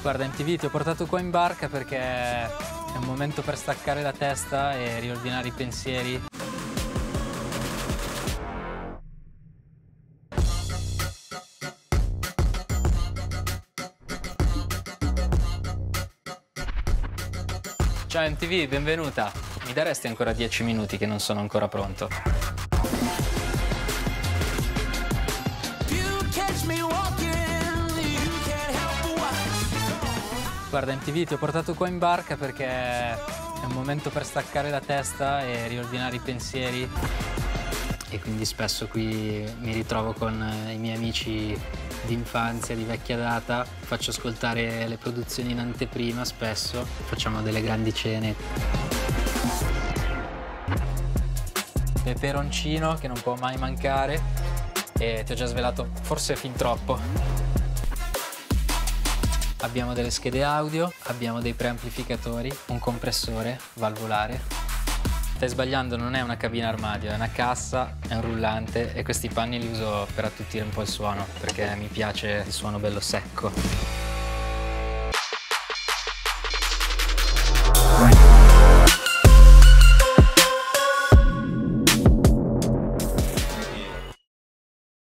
Guarda, MTV ti ho portato qua in barca perché è un momento per staccare la testa e riordinare i pensieri. Ciao MTV, benvenuta. Mi daresti ancora 10 minuti che non sono ancora pronto? Guarda, MTV ti ho portato qua in barca perché è un momento per staccare la testa e riordinare i pensieri. E quindi spesso qui mi ritrovo con i miei amici d'infanzia, di vecchia data. Faccio ascoltare le produzioni in anteprima spesso, facciamo delle grandi cene. Peperoncino che non può mai mancare e ti ho già svelato forse fin troppo. Abbiamo delle schede audio, abbiamo dei preamplificatori, un compressore valvolare. Stai sbagliando, non è una cabina armadio, è una cassa, è un rullante e questi panni li uso per attutire un po' il suono perché mi piace il suono bello secco.